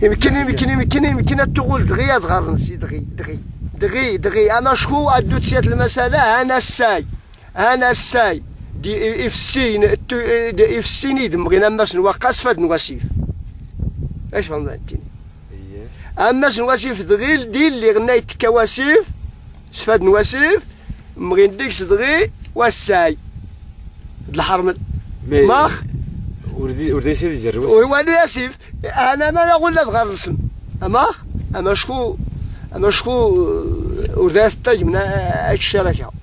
يمكن تقول دغيا دغرنسي دغي اما شكو ادو تسيات المساله انا الساي دي افسيني دمغينا ماس نوقاس فاد نواسيف اش فهمتيني اما نواسيف دغيل دي اللي غنيت كواسيف سفاد نواسيف مغين ديك دغي والساي الحرمل ماخ وردي سيدي جرب واني اسف انا ما نقول لك غرسن اما شكو وردات تاج من الشركه